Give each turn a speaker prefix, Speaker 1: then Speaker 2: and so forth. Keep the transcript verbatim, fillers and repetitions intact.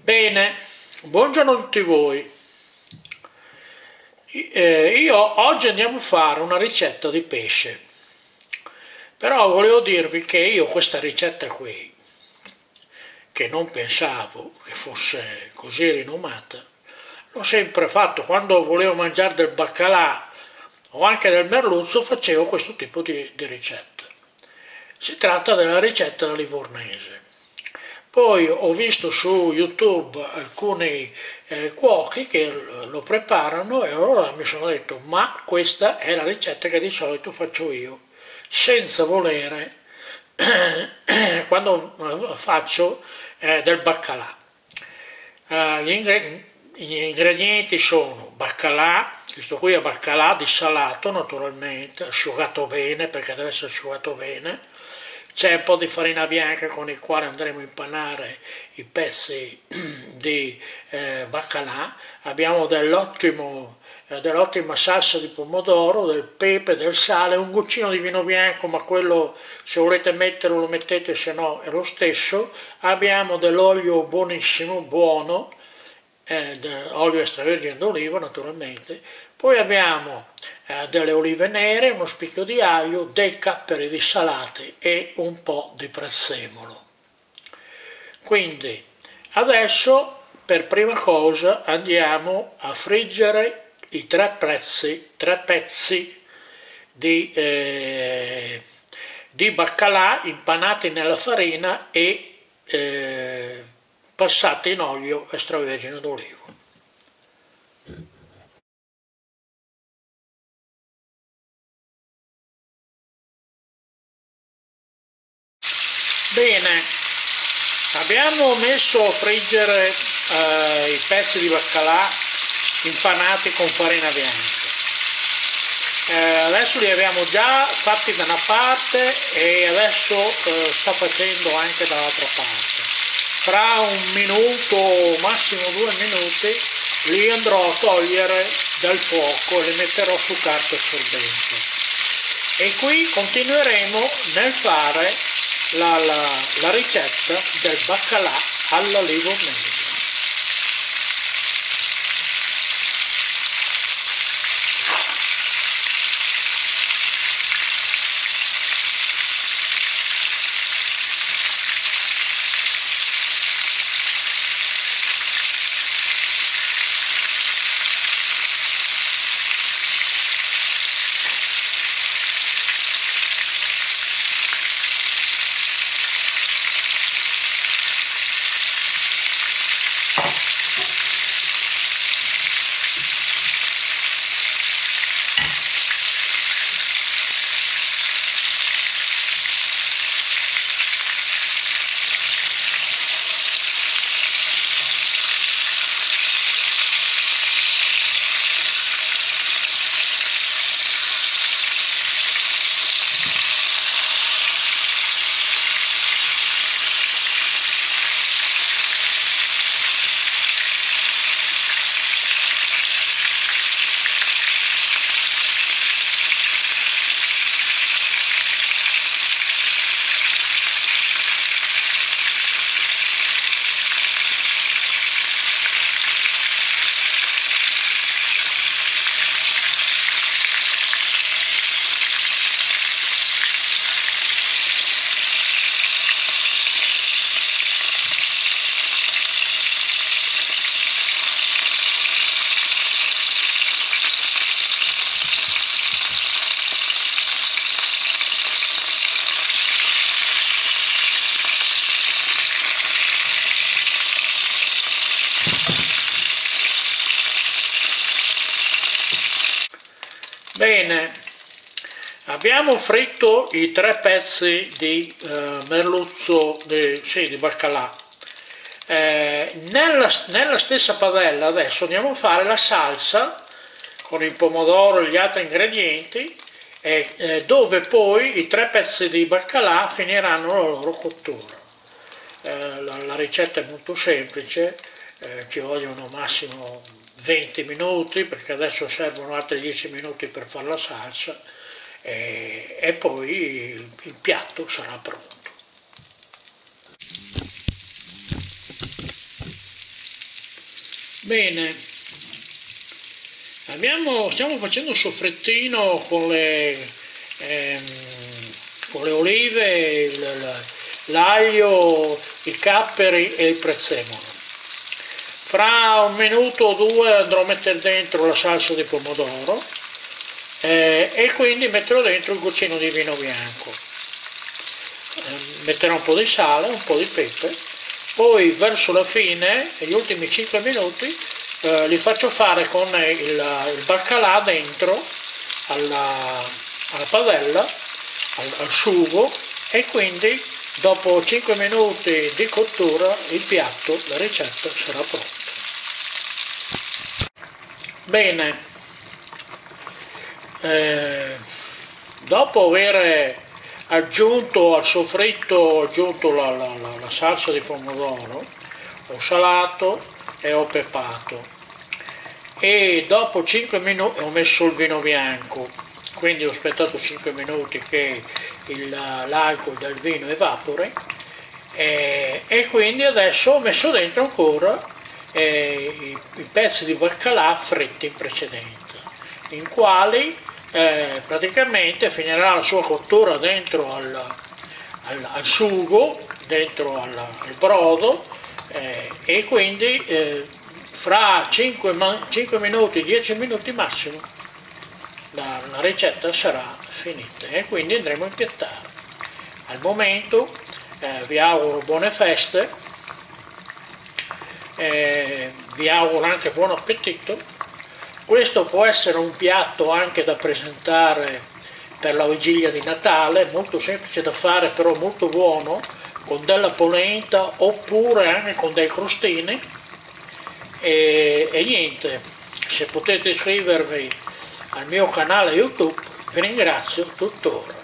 Speaker 1: Bene, buongiorno a tutti voi. Eh, io oggi andiamo a fare una ricetta di pesce, però volevo dirvi che io questa ricetta qui, che non pensavo che fosse così rinomata, l'ho sempre fatto quando volevo mangiare del baccalà o anche del merluzzo, facevo questo tipo di, di ricetta. Si tratta della ricetta alla livornese. Poi ho visto su YouTube alcuni eh, cuochi che lo preparano e allora mi sono detto ma questa è la ricetta che di solito faccio io, senza volere, quando faccio eh, del baccalà. Uh, gli, ingre gli ingredienti sono baccalà, questo qui è baccalà dissalato naturalmente, asciugato bene perché deve essere asciugato bene. C'è un po' di farina bianca con il quale andremo a impanare i pezzi di eh, baccalà. Abbiamo dell'ottimo eh, dell'ottima salsa di pomodoro, del pepe, del sale, un goccino di vino bianco, ma quello se volete metterlo lo mettete, se no è lo stesso. Abbiamo dell'olio buonissimo, buono, eh, olio extravergine d'oliva naturalmente. Poi abbiamo eh, delle olive nere, uno spicchio di aglio, dei capperi dissalati e un po' di prezzemolo. Quindi adesso per prima cosa andiamo a friggere i tre pezzi, tre pezzi di, eh, di baccalà impanati nella farina e eh, passati in olio extravergine d'oliva. Bene, abbiamo messo a friggere eh, i pezzi di baccalà impanati con farina bianca. Eh, adesso li abbiamo già fatti da una parte e adesso eh, sta facendo anche dall'altra parte. Fra un minuto, massimo due minuti, li andrò a togliere dal fuoco e li metterò su carta assorbente. E qui continueremo nel fare La, la, la ricetta del baccalà alla livornese. Bene, abbiamo fritto i tre pezzi di eh, merluzzo, di, sì, di baccalà. Eh, nella, nella stessa padella adesso andiamo a fare la salsa con il pomodoro e gli altri ingredienti, eh, eh, dove poi i tre pezzi di baccalà finiranno la loro cottura. Eh, la, la ricetta è molto semplice, eh, ci vogliono massimo venti minuti perché adesso servono altri dieci minuti per fare la salsa e, e poi il, il piatto sarà pronto. Bene, abbiamo, stiamo facendo un soffrettino con le, ehm, con le olive, l'aglio, i capperi e il prezzemolo. Fra un minuto o due andrò a mettere dentro la salsa di pomodoro eh, e quindi metterò dentro il goccino di vino bianco. Eh, metterò un po' di sale, un po' di pepe, poi verso la fine, negli ultimi cinque minuti, eh, li faccio fare con il, il baccalà dentro alla, alla padella, al, al sugo, e quindi dopo cinque minuti di cottura il piatto, la ricetta sarà pronta. Bene, eh, dopo aver aggiunto al soffritto aggiunto la, la, la, la salsa di pomodoro, ho salato e ho pepato, e dopo cinque minuti ho messo il vino bianco, quindi ho aspettato cinque minuti che l'alcol del vino evapori e, e quindi adesso ho messo dentro ancora eh, i, i pezzi di baccalà fritti in precedenza, in quali eh, praticamente finirà la sua cottura dentro al, al, al sugo, dentro al, al brodo eh, e quindi eh, fra cinque minuti, dieci minuti massimo la, la ricetta sarà finita e quindi andremo a impiattare. Al momento eh, vi auguro buone feste, eh, vi auguro anche buon appetito. Questo può essere un piatto anche da presentare per la vigilia di Natale, molto semplice da fare però molto buono, con della polenta oppure anche con dei crostini. E, e niente, se potete iscrivervi al mio canale YouTube vi ringrazio tuttora.